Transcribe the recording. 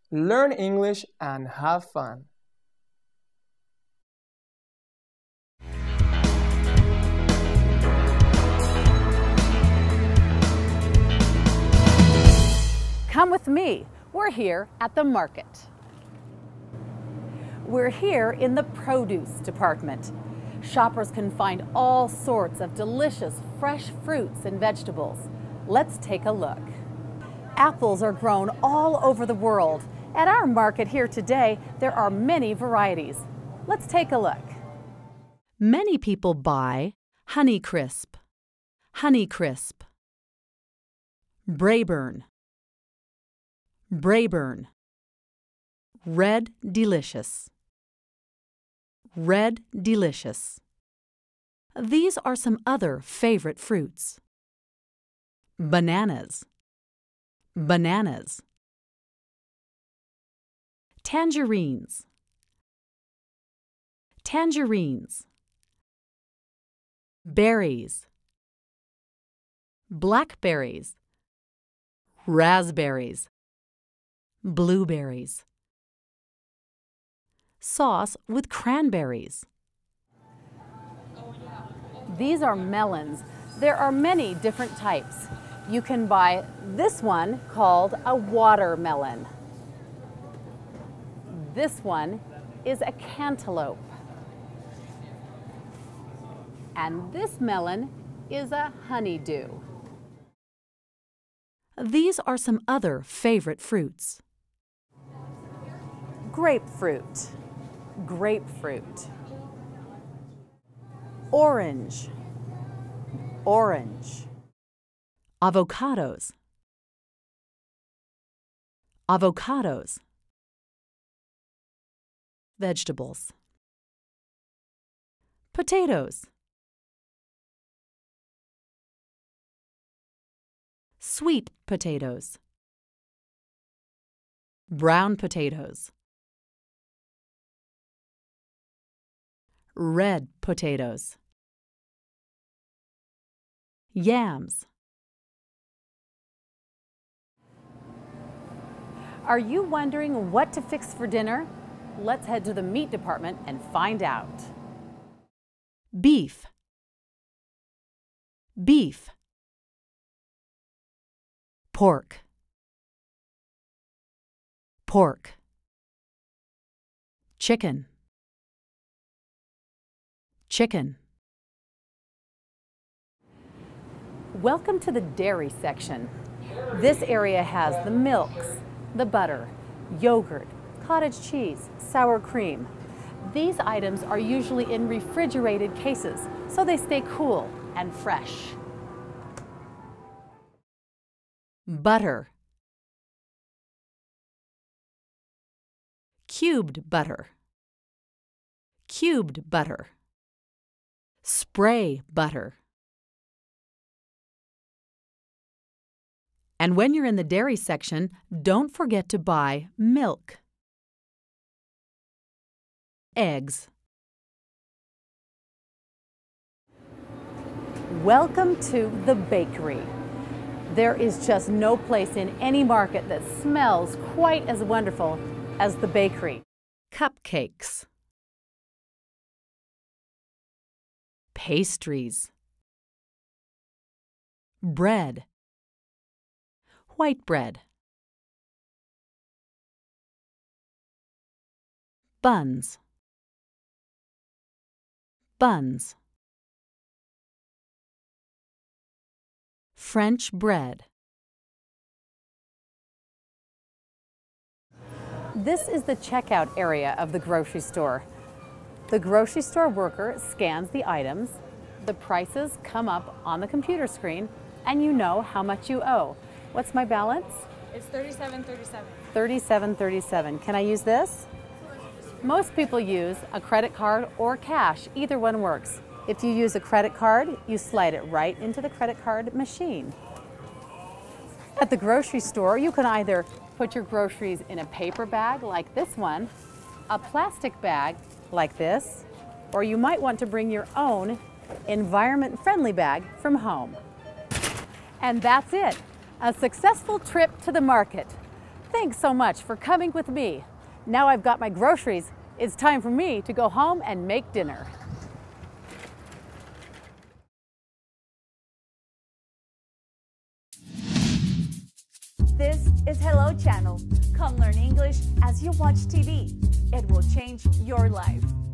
learn English and have fun. Come with me. We're here at the market. We're here in the produce department. Shoppers can find all sorts of delicious fresh fruits and vegetables. Let's take a look. Apples are grown all over the world. At our market here today, there are many varieties. Let's take a look. Many people buy Honeycrisp, Honeycrisp, Braeburn, Braeburn, Red Delicious, Red Delicious. These are some other favorite fruits. Bananas, bananas. Tangerines, tangerines. Berries, blackberries, raspberries, blueberries. Sauce with cranberries. These are melons. There are many different types. You can buy this one called a watermelon. This one is a cantaloupe. And this melon is a honeydew. These are some other favorite fruits. Grapefruit, grapefruit. Orange, orange. Avocados, avocados. Vegetables. Potatoes, sweet potatoes, brown potatoes, red potatoes, yams. Are you wondering what to fix for dinner? Let's head to the meat department and find out. Beef, beef. Pork, pork. Chicken, chicken. Welcome to the dairy section. This area has the milks, the butter, yogurt, cottage cheese, sour cream. These items are usually in refrigerated cases, so they stay cool and fresh. Butter, cubed butter, cubed butter. Spray butter. And when you're in the dairy section, don't forget to buy milk. Eggs. Welcome to the bakery. There is just no place in any market that smells quite as wonderful as the bakery. Cupcakes. Pastries. Bread. White bread. Buns. Buns. French bread. This is the checkout area of the grocery store. The grocery store worker scans the items, the prices come up on the computer screen, and you know how much you owe. What's my balance? It's $37.37. $37.37. Can I use this? Most people use a credit card or cash. Either one works. If you use a credit card, you slide it right into the credit card machine. At the grocery store, you can either put your groceries in a paper bag like this one, a plastic bag like this, or you might want to bring your own environment-friendly bag from home. And that's it. A successful trip to the market. Thank Thanks so much for coming with me. Now I've got my groceries. It's time for me to go home and make dinner. This is Hello Channel. Come learn English as you watch TV. It will change your life.